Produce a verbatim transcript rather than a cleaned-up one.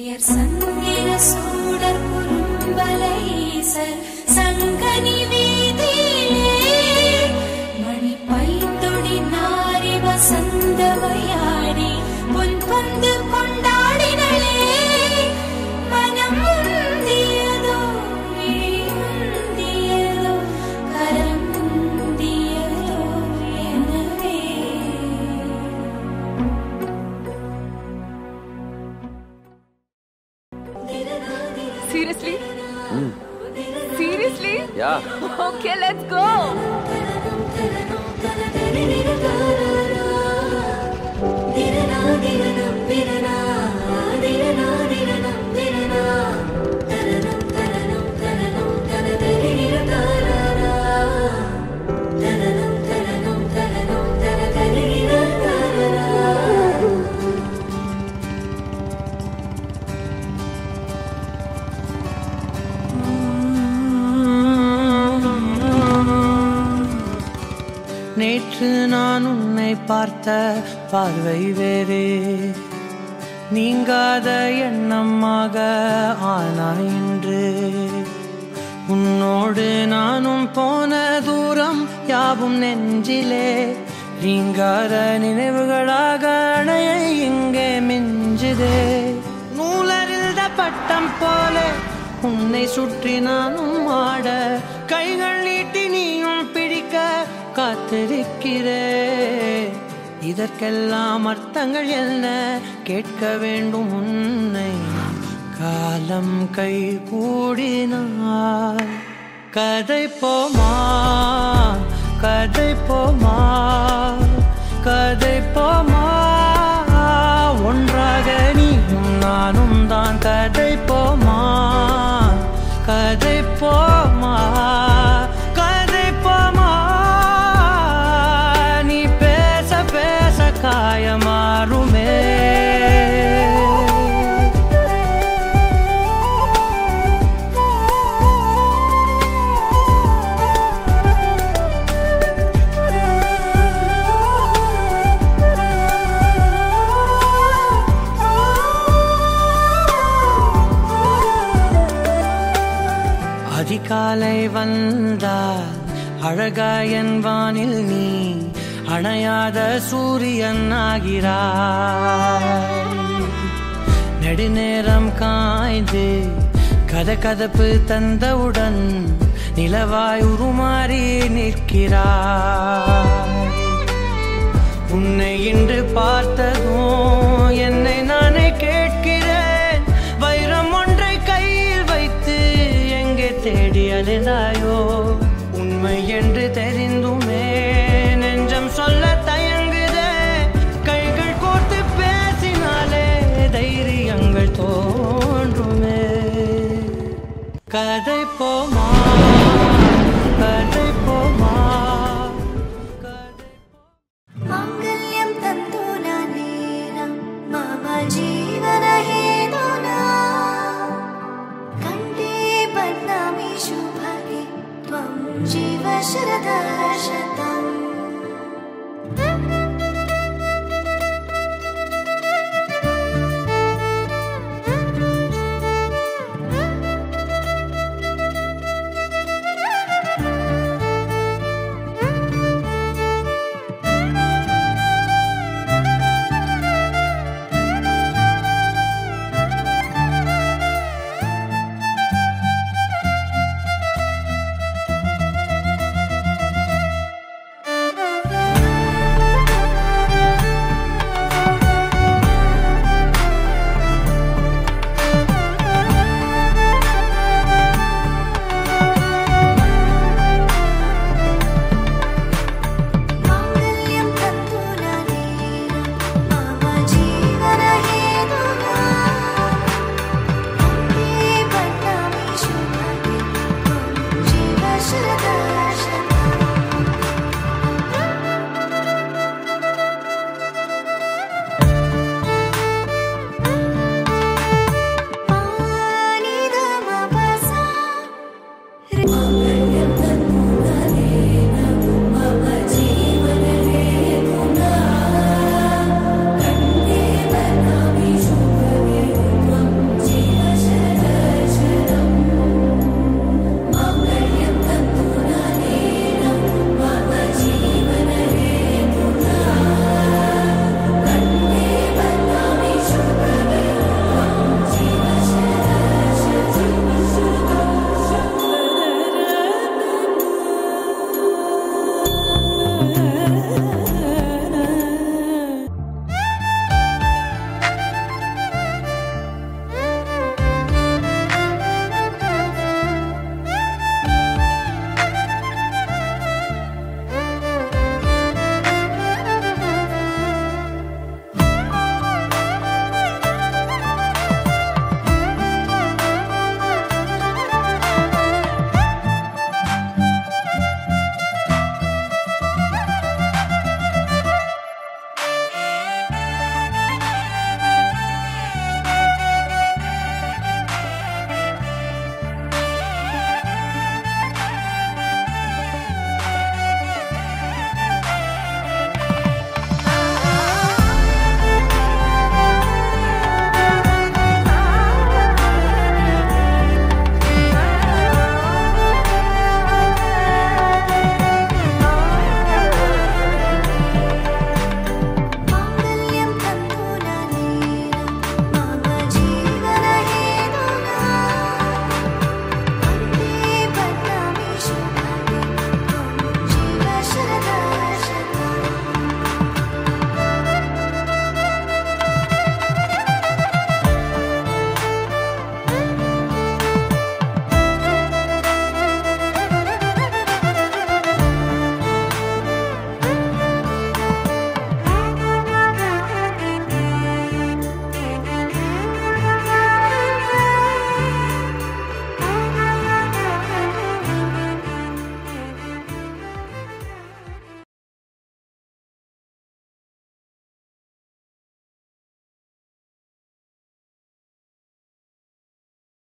Seriously? Mm. Seriously? Yeah. Okay, let's go. நேற்று நான் உன்னை பார்த்த பார்வை வேறே, நீங்காத எண்ணமாக ஆனாய் இன்று. உன்னோடு நானும் போன தூரம் யாவும் நெஞ்சிலே நீங்காத நினைவுகளாக அணைய இங்கே மிஞ்சுதே. நூலறிந்த பட்டம் போல உன்னை சுற்றி நானும் ஆட, கைகள் நீட்டி நீயும் பிடிக்க காத்திருக்கிறே. இதற்கெல்லாம் அர்த்தங்கள் என்ன கேட்க வேண்டும் உன்னை. காலம் கை கூடினார் கதை போமா, கதை போமா, கதை போமா. ஒன்றாக நீயும் நானும் தான் கதை போமா, கதை போமா, கதை போமா. நீ பேச பேச காயமாறுமே. அதிகாலை வந்தால் அழகாயன் வானில் நீ அணையாத சூரியன் ஆகிறாய். நெடுநேரம் காய்ந்து கதகதப்பு தந்தவுடன் நிலவாய் உருமாறி நிற்கிறாய். உன்னை இன்று பார்த்ததும் என்னை நானே கேட்கிறேன். வைரம் ஒன்றை கையில் வைத்து எங்கே தேடி அலைந்தாயோ. உண்மை என்று தெரிந்துமே நெஞ்சம் சொல்ல தயங்குதே. கைகள் கோர்த்து பேசினாலே தைரியங்கள் தோன்றுமே. கதை போமா, கதை போமா. மாங்கல்யம் தந்து நானேனா மம ஜீவன ஹேதுனா. கண்டே பத்மாமி சுபகே த்வம் ஜீவ शरदः